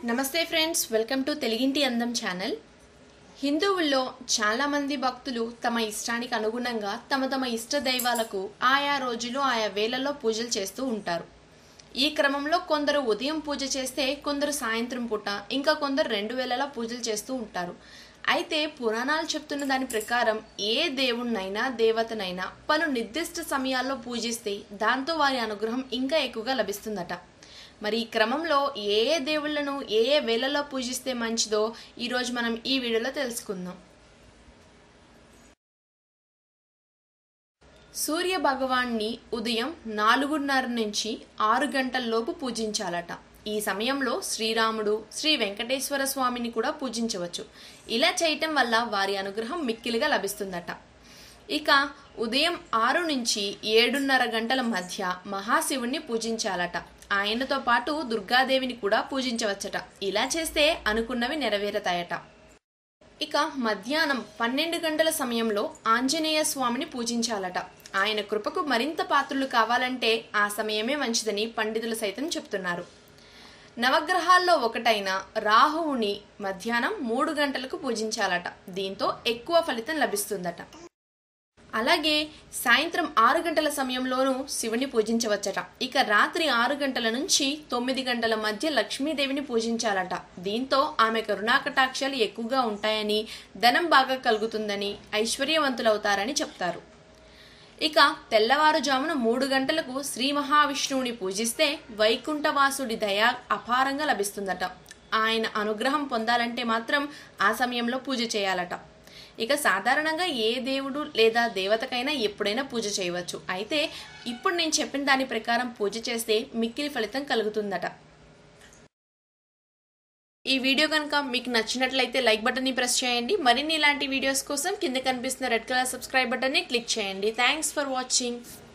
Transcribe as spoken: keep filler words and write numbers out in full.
నమస్తే friends, welcome to తెలుగింటి అందం ఛానల్. హిందువుల్లో చాలా మంది భక్తులు తమ ఇష్టానికి అనుగుణంగా తమ తమ ఇష్ట దైవాలకు ఆయా రోజులు ఆయా వేళల్లో పూజలు చేస్తూ ఉంటారు. ఈ క్రమంలో కొందరు ఉదయం పూజ చేస్తే కొందరు సాయంత్రం పూట ఇంకా కొందరు రెండు వేళలా పూజలు చేస్తూ ఉంటారు. అయితే పురాణాలు చెప్తున్న దాని ప్రకారం ఏ దేవుణ్ణైనా దేవతనైనా పలు నిర్దిష్ట సమయాల్లో పూజిస్తే దాంతో వారి అనుగ్రహం ఇంకా ఎక్కువగా లభిస్తుందట. మరి ఈ క్రమంలో ఏ ఏ దేవుళ్లను ఏ ఏ వేళల్లో పూజిస్తే మంచిదో ఈరోజు మనం ఈ వీడియోలో తెలుసుకుందాం. సూర్య భగవాన్ని ఉదయం నాలుగున్నర నుంచి ఆరు గంటల లోపు పూజించాలట. ఈ సమయంలో శ్రీరాముడు, శ్రీ వెంకటేశ్వర స్వామిని కూడా పూజించవచ్చు. ఇలా చేయటం వల్ల వారి అనుగ్రహం మిక్కిలిగా లభిస్తుందట. ఇక ఉదయం ఆరు నుంచి ఏడున్నర గంటల మధ్య మహాశివుణ్ణి పూజించాలట. ఆయనతో పాటు దుర్గాదేవిని కూడా పూజించవచ్చట. ఇలా చేస్తే అనుకున్నవి నెరవేరతాయట. ఇక మధ్యాహ్నం పన్నెండు గంటల సమయంలో ఆంజనేయ స్వామిని పూజించాలట. ఆయన కృపకు మరింత పాత్రులు కావాలంటే ఆ సమయమే మంచిదని పండితులు సైతం చెప్తున్నారు. నవగ్రహాల్లో ఒకటైన రాహువుని మధ్యాహ్నం మూడు గంటలకు పూజించాలట. దీంతో ఎక్కువ ఫలితం లభిస్తుందట. అలాగే సాయంత్రం ఆరు గంటల సమయంలోనూ శివుని పూజించవచ్చట. ఇక రాత్రి ఆరు గంటల నుంచి తొమ్మిది గంటల మధ్య లక్ష్మీదేవిని పూజించాలట. దీంతో ఆమె కరుణాకటాక్షాలు ఎక్కువగా ఉంటాయని, ధనం బాగా కలుగుతుందని, ఐశ్వర్యవంతులవుతారని చెప్తారు. ఇక తెల్లవారుజామున మూడు గంటలకు శ్రీ మహావిష్ణువుని పూజిస్తే వైకుంఠవాసుడి దయ అపారంగా లభిస్తుందట. ఆయన అనుగ్రహం పొందాలంటే మాత్రం ఆ సమయంలో పూజ చేయాలట. ఇక సాధారణంగా ఏ దేవుడు లేదా దేవతకైనా ఎప్పుడైనా పూజ చేయవచ్చు. అయితే ఇప్పుడు నేను చెప్పిన దాని ప్రకారం పూజ చేస్తే మిక్కిలి ఫలితం కలుగుతుందట. ఈ వీడియో కనుక మీకు నచ్చినట్లయితే లైక్ బటన్ని ప్రెస్ చేయండి. మరిన్ని ఇలాంటి వీడియోస్ కోసం కింద కనిపిస్తున్న రెడ్ కలర్ సబ్స్క్రైబ్ బటన్ని క్లిక్ చేయండి. Thanks for watching.